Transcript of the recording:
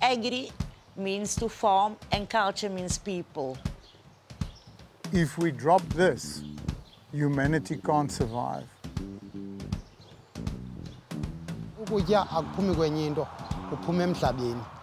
Agri means to form and culture means people. If we drop this, humanity can't survive. Ukutya akuphumi kwenye into, kuphuma emhlabeni.